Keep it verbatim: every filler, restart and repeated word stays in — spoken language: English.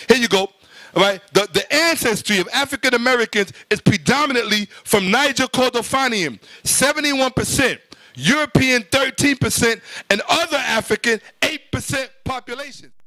Here you go. All right, the, the ancestry of African Americans is predominantly from Niger Kordofanian, seventy-one percent, European thirteen percent, and other African eight percent population.